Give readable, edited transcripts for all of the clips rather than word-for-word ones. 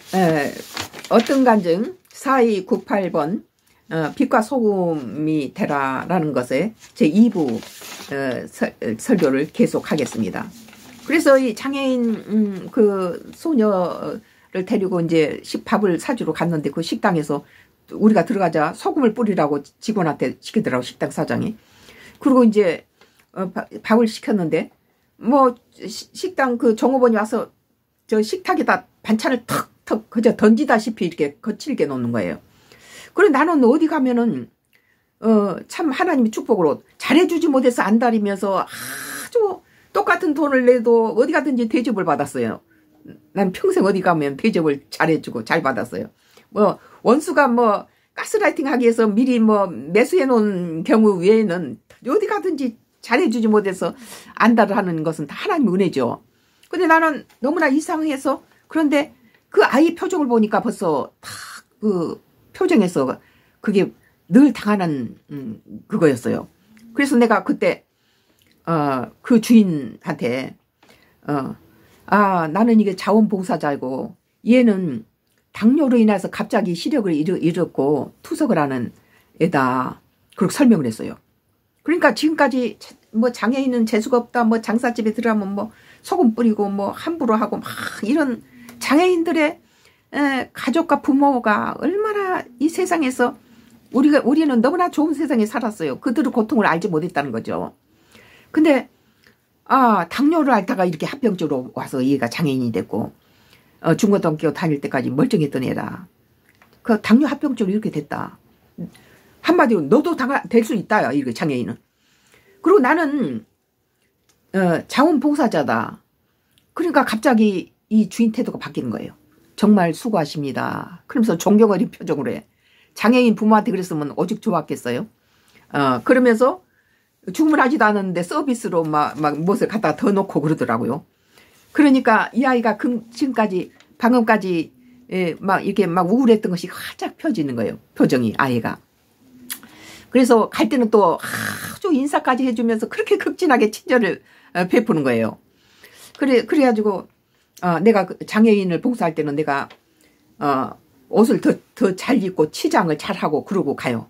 에, 어떤 간증 4298번 빛과 소금이 되라라는 것에 제 2부 설교를 계속하겠습니다. 그래서 이 장애인 그 소녀를 데리고 이제 밥을 사주러 갔는데 그 식당에서 우리가 들어가자 소금을 뿌리라고 직원한테 시키더라고, 식당 사장이. 그리고 이제 밥을 시켰는데 뭐 식당 그 종업원이 와서 저 식탁에다 반찬을 턱턱 그저 던지다시피 이렇게 거칠게 놓는 거예요. 그래 나는 어디 가면은 참 하나님의 축복으로 잘해주지 못해서 안달이면서 아주 똑같은 돈을 내도 어디 가든지 대접을 받았어요. 난 평생 어디 가면 대접을 잘해주고 잘 받았어요. 뭐 원수가 뭐 가스라이팅 하기 위해서 미리 뭐 매수해 놓은 경우 외에는 어디 가든지 잘해주지 못해서 안달을 하는 것은 다 하나님의 은혜죠. 근데 나는 너무나 이상해서, 그런데 그 아이 표정을 보니까 벌써 다 그 표정에서 그게 늘 당하는 그거였어요. 그래서 내가 그때 그 주인한테 나는 이게 자원봉사자이고 얘는 당뇨로 인해서 갑자기 시력을 잃었고 투석을 하는 애다, 그렇게 설명을 했어요. 그러니까 지금까지 뭐 장애인은 재수가 없다, 뭐 장사집에 들어가면 뭐 소금 뿌리고 뭐 함부로 하고 막 이런 장애인들의 가족과 부모가 얼마나 이 세상에서 우리는 너무나 좋은 세상에 살았어요. 그들의 고통을 알지 못했다는 거죠. 근데 당뇨를 앓다가 이렇게 합병증으로 와서 얘가 장애인이 됐고 중고등학교 다닐 때까지 멀쩡했던 애다. 그 당뇨 합병증으로 이렇게 됐다. 한마디로 너도 될 수 있다, 이거 장애인은. 그리고 나는 자원봉사자다. 그러니까 갑자기 이 주인 태도가 바뀌는 거예요. 정말 수고하십니다. 그러면서 존경 어린 표정으로 해. 장애인 부모한테 그랬으면 오죽 좋았겠어요. 그러면서 주문하지도 않았는데 서비스로 막 무엇을 갖다가 더 놓고 그러더라고요. 그러니까 이 아이가 지금까지 방금까지 막 이렇게 막 우울했던 것이 활짝 펴지는 거예요. 표정이, 아이가. 그래서 갈 때는 또 아주 인사까지 해주면서 그렇게 극진하게 친절을 베푸는 거예요. 그래가지고 내가 장애인을 봉사할 때는 내가 옷을 더 잘 입고 치장을 잘 하고 그러고 가요.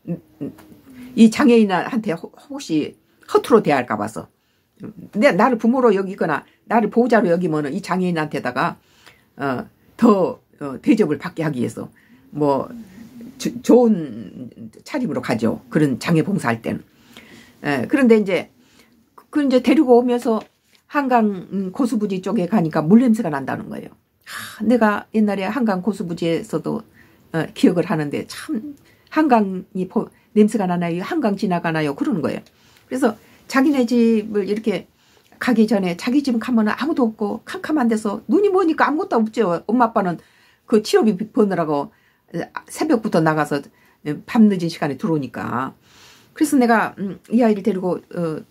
이 장애인한테 혹시 허투루 대할까 봐서. 나를 부모로 여기거나 나를 보호자로 여기면 이 장애인한테다가 더 대접을 받게 하기 위해서 뭐 좋은 차림으로 가죠. 그런 장애 봉사할 때는. 그런데 이제 데리고 오면서 한강 고수부지 쪽에 가니까 물냄새가 난다는 거예요. 내가 옛날에 한강 고수부지에서도 기억을 하는데 참 한강이 냄새가 나나요? 한강 지나가나요? 그러는 거예요. 그래서 자기네 집을 이렇게 가기 전에 자기 집 가면 아무도 없고 캄캄한 데서 눈이 머니까 아무것도 없죠. 엄마 아빠는 그 치료비 버느라고 새벽부터 나가서 밤늦은 시간에 들어오니까. 그래서 내가 이 아이를 데리고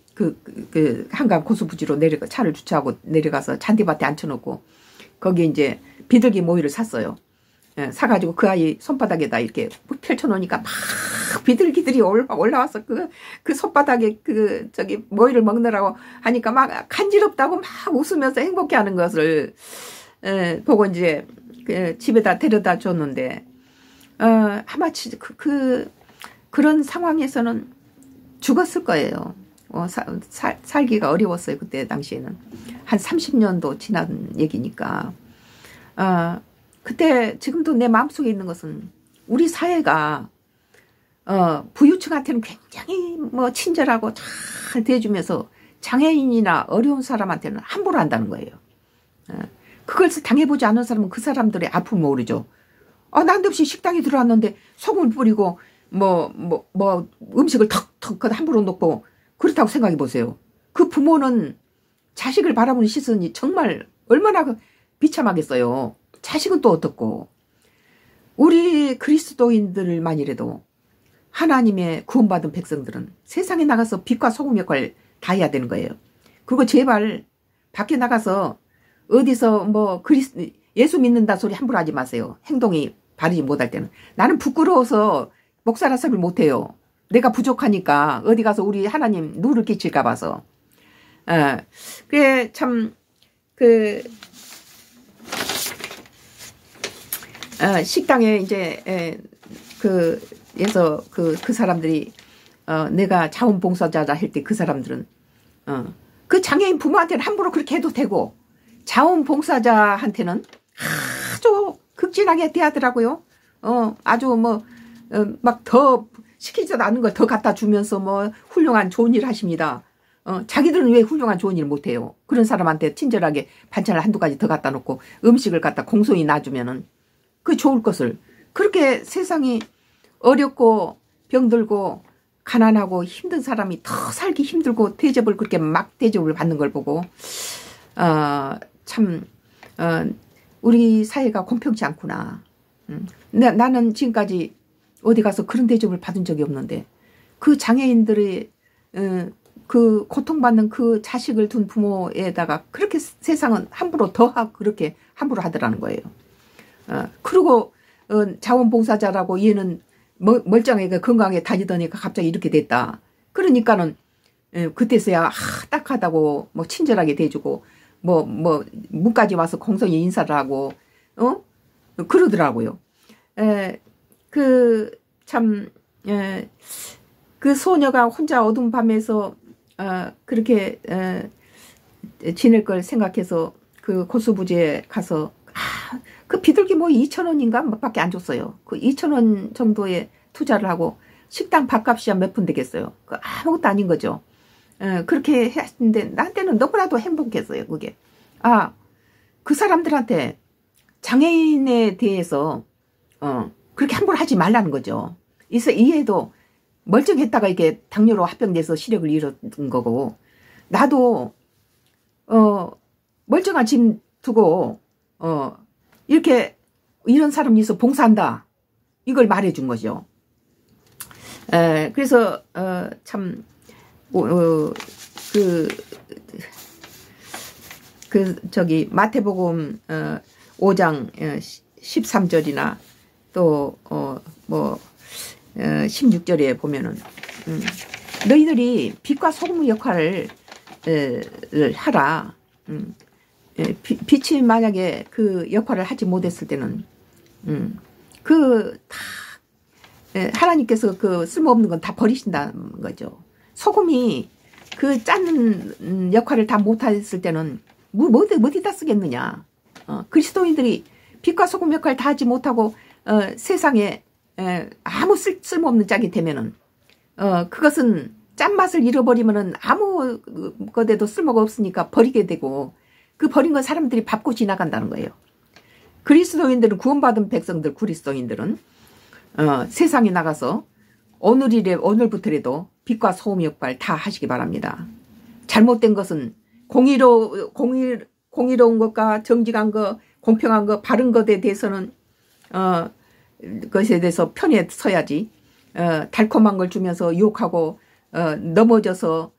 그 한강 고수부지로 차를 주차하고 내려가서 잔디밭에 앉혀놓고 거기에 이제 비둘기 모이를 샀어요. 사가지고 그 아이 손바닥에다 이렇게 펼쳐놓으니까 막 비둘기들이 올라와서 그 손바닥에 저기 모이를 먹느라고 하니까 막 간지럽다고 막 웃으면서 행복해하는 것을 보고 이제 집에다 데려다 줬는데 아마 그런 상황에서는 죽었을 거예요. 살기가 어려웠어요. 그때 당시에는. 한 30년도 지난 얘기니까. 그때 지금도 내 마음속에 있는 것은 우리 사회가 부유층한테는 굉장히 뭐 친절하고 잘 대해주면서 장애인이나 어려운 사람한테는 함부로 한다는 거예요. 그걸 당해보지 않은 사람은 그 사람들의 아픔을 모르죠. 난데없이 식당에 들어왔는데 소금을 뿌리고 뭐 음식을 턱턱 함부로 놓고 그렇다고 생각해 보세요. 그 부모는 자식을 바라보는 시선이 정말 얼마나 비참하겠어요. 자식은 또 어떻고. 우리 그리스도인들만이라도 하나님의 구원받은 백성들은 세상에 나가서 빛과 소금 역할을 다 해야 되는 거예요. 그리고 제발 밖에 나가서 어디서 뭐 예수 믿는다 소리 함부로 하지 마세요. 행동이 바르지 못할 때는. 나는 부끄러워서 목사라 소리를 못해요. 내가 부족하니까 어디 가서 우리 하나님 누를 끼칠까 봐서. 그게 참 식당에 이제 그에서 그 사람들이 내가 자원봉사자다 할 때 그 사람들은 그 장애인 부모한테는 함부로 그렇게 해도 되고 자원봉사자한테는 아주 극진하게 대하더라고요. 아주 뭐 막 더 시키지도 않은 걸 더 갖다 주면서 뭐 훌륭한 좋은 일 하십니다. 자기들은 왜 훌륭한 좋은 일 못해요. 그런 사람한테 친절하게 반찬을 한두 가지 더 갖다 놓고 음식을 갖다 공손히 놔주면은 그 좋을 것을 그렇게 세상이 어렵고 병들고 가난하고 힘든 사람이 더 살기 힘들고 대접을 그렇게 막 대접을 받는 걸 보고 참 우리 사회가 공평치 않구나. 나는 지금까지 어디 가서 그런 대접을 받은 적이 없는데 그 장애인들의 그 고통받는 그 자식을 둔 부모에다가 그렇게 세상은 함부로 더하고 그렇게 함부로 하더라는 거예요. 그리고 자원봉사자라고 얘는 멀쩡하게 건강하게 다니더니까 갑자기 이렇게 됐다. 그러니까는 그때서야 딱하다고 뭐 친절하게 대주고 뭐 문까지 와서 공손히 인사를 하고 그러더라고요. 그 소녀가 혼자 어두운 밤에서 그렇게 지낼 걸 생각해서 그 고수부지에 가서 그 비둘기 뭐 2,000원인가 밖에 안 줬어요. 그 2,000원 정도에 투자를 하고 식당 밥값이야 몇 푼 되겠어요. 그 아무것도 아닌 거죠. 그렇게 했는데 나한테는 너무나도 행복했어요. 그게 그 사람들한테 장애인에 대해서 그렇게 함부로 하지 말라는 거죠. 그래서 이해도 멀쩡했다가 이렇게 당뇨로 합병돼서 시력을 잃은 거고 나도 멀쩡한 짐 두고 이렇게 이런 사람이 있어 봉사한다 이걸 말해준 거죠. 그래서 참 저기 마태복음 5장 13절이나 또 16절에 보면은 너희들이 빛과 소금의 역할을 하라. 빛이 만약에 그 역할을 하지 못했을 때는 하나님께서 그 쓸모없는 건 다 버리신다는 거죠. 소금이 그 짜는 역할을 다 못했을 때는 어디다 쓰겠느냐. 그리스도인들이 빛과 소금 역할을 다 하지 못하고 세상에 아무 쓸모없는 짝이 되면은 그것은 짠맛을 잃어버리면은 아무 것에도 쓸모가 없으니까 버리게 되고 그 버린 건 사람들이 밟고 지나간다는 거예요. 그리스도인들은 구원받은 백성들 그리스도인들은 세상에 나가서 오늘부터라도 빛과 소금 역할 다 하시기 바랍니다. 잘못된 것은 공의로운 것과 정직한 것, 공평한 것, 바른 것에 대해서는 것에 대해서 편에 서야지. 달콤한 걸 주면서 유혹하고 넘어져서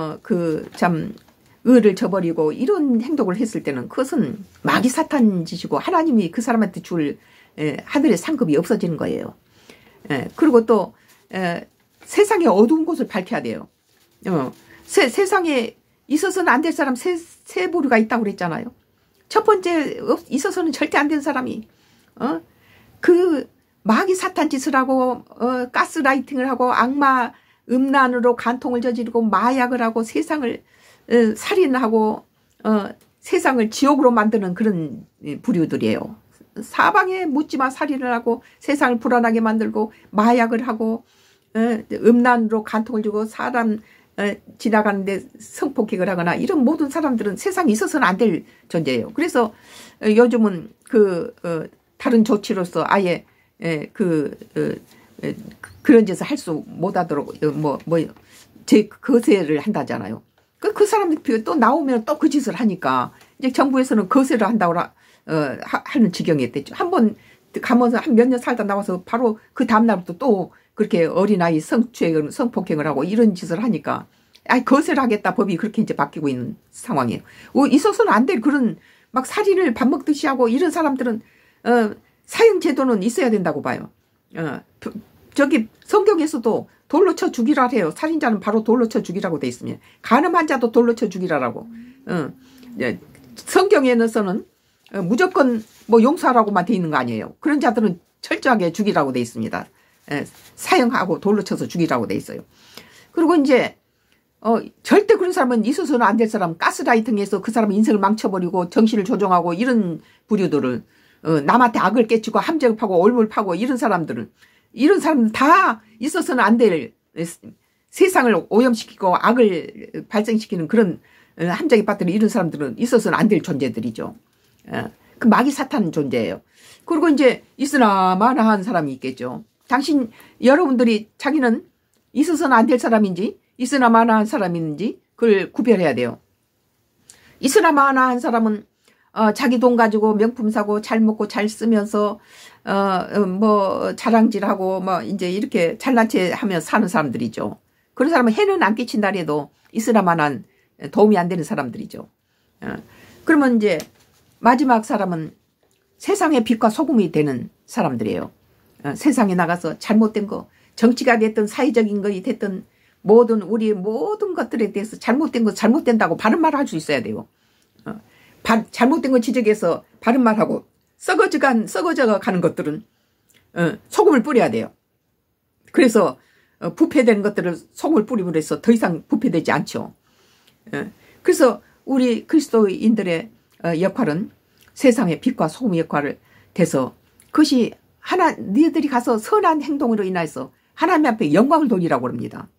의를 저버리고 이런 행동을 했을 때는 그것은 마귀 사탄 짓이고 하나님이 그 사람한테 줄 하늘의 상급이 없어지는 거예요. 그리고 또 세상의 어두운 곳을 밝혀야 돼요. 세상에 있어서는 안 될 사람 세 부류가 있다고 그랬잖아요. 첫 번째 있어서는 절대 안 된 사람이 그 마귀 사탄 짓을 하고 가스라이팅을 하고 악마 음란으로 간통을 저지르고 마약을 하고 세상을 살인하고 세상을 지옥으로 만드는 그런 부류들이에요. 사방에 묻지마 살인을 하고 세상을 불안하게 만들고 마약을 하고 음란으로 간통을 주고 사람 지나가는데 성폭행을 하거나 이런 모든 사람들은 세상에 있어서는 안 될 존재예요. 그래서 요즘은 다른 조치로서 아예 그런 짓을 할 수 못하도록 거세를 한다잖아요. 그 사람들이 또 나오면 또 그 짓을 하니까 이제 정부에서는 거세를 한다고 하는 지경이 됐죠. 한번 가면서 한 몇 년 살다 나와서 바로 그 다음날부터 또 그렇게 어린아이 성폭행을 하고 이런 짓을 하니까 거세를 하겠다 법이 그렇게 이제 바뀌고 있는 상황이에요. 있어서는 안 될 그런 막 살인을 밥 먹듯이 하고 이런 사람들은 사형제도는 있어야 된다고 봐요. 저기 성경에서도 돌로 쳐 죽이라 해요. 살인자는 바로 돌로 쳐 죽이라고 돼 있으면 간음한 자도 돌로 쳐 죽이라라고. 성경에서는 무조건 뭐 용서하라고만 돼 있는 거 아니에요. 그런 자들은 철저하게 죽이라고 돼 있습니다. 사형하고 돌로 쳐서 죽이라고 돼 있어요. 그리고 이제 절대 그런 사람은 있어서는 안 될 사람, 가스라이팅해서 그 사람 인생을 망쳐버리고 정신을 조종하고 이런 부류들을 남한테 악을 깨치고 함정을 파고 올물 파고 이런 사람들 다 있어서는 안 될 세상을 오염시키고 악을 발생시키는 그런 함정에 빠뜨린 이런 사람들은 있어서는 안 될 존재들이죠. 그 마귀 사탄 존재예요. 그리고 이제 있으나 마나한 사람이 있겠죠. 여러분들이 자기는 있어서는 안 될 사람인지 있으나 마나한 사람인지 그걸 구별해야 돼요. 있으나 마나한 사람은 자기 돈 가지고 명품 사고 잘 먹고 잘 쓰면서 뭐 자랑질하고 뭐 이제 이렇게 잘난 체 하며 사는 사람들이죠. 그런 사람은 해는 안 끼친다 해도 있으나 마나한 도움이 안 되는 사람들이죠. 그러면 이제 마지막 사람은 세상의 빛과 소금이 되는 사람들이에요. 세상에 나가서 잘못된 거, 정치가 됐든 사회적인 것이 됐든 우리 모든 것들에 대해서 잘못된 거 잘못된다고 바른 말을 할 수 있어야 돼요. 잘못된 거 지적해서 바른 말하고 썩어져 가는 것들은 소금을 뿌려야 돼요. 그래서 부패되는 것들을 소금을 뿌림으로 해서 더 이상 부패되지 않죠. 그래서 우리 그리스도인들의 역할은 세상의 빛과 소금의 역할을 돼서 그것이 너희들이 가서 선한 행동으로 인해서 하나님 앞에 영광을 돌리라고 합니다.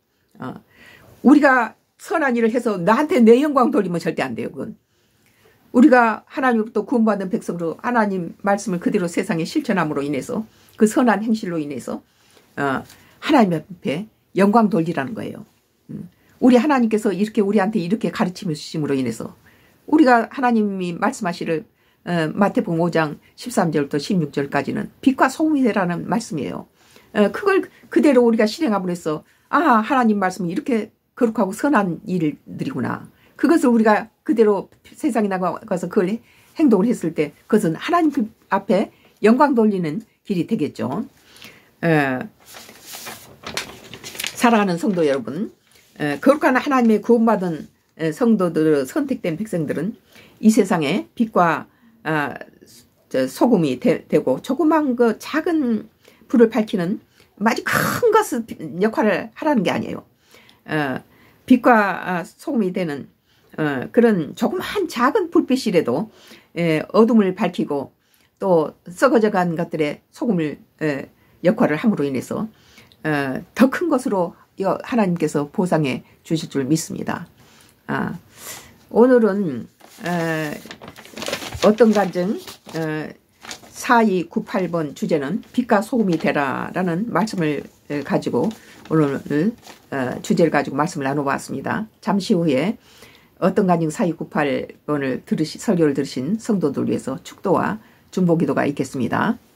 우리가 선한 일을 해서 나한테 내 영광 돌리면 절대 안 돼요. 그건 우리가 하나님으로부터 구원받은 백성으로 하나님 말씀을 그대로 세상에 실천함으로 인해서 그 선한 행실로 인해서 하나님 앞에 영광 돌리라는 거예요. 우리 하나님께서 우리한테 이렇게 가르침을 주심으로 인해서 우리가 하나님이 말씀하시를 마태복음 5장 13절부터 16절까지는 빛과 소금이 되라는 말씀이에요. 그걸 그대로 우리가 실행함으로 해서 하나님 말씀이 이렇게 거룩하고 선한 일들이구나. 그것을 우리가 그대로 세상에 나가서 그걸 행동을 했을 때 그것은 하나님 앞에 영광 돌리는 길이 되겠죠. 사랑하는 성도 여러분, 거룩한 하나님의 구원받은 성도들, 선택된 백성들은 이 세상에 빛과 소금이 되고 조그만 그 작은 불을 밝히는 아주 큰 것을 역할을 하라는 게 아니에요. 빛과 소금이 되는 그런 조그만 작은 불빛이라도 어둠을 밝히고 또 썩어져 간 것들의 소금을 역할을 함으로 인해서 더 큰 것으로 하나님께서 보상해 주실 줄 믿습니다. 오늘은 어떤 간증 4298번 주제는 빛과 소금이 되라라는 말씀을 가지고 오늘 주제를 가지고 말씀을 나눠봤습니다. 잠시 후에 어떤 간증 4298번을 설교를 들으신 성도들 위해서 축도와 중보기도가 있겠습니다.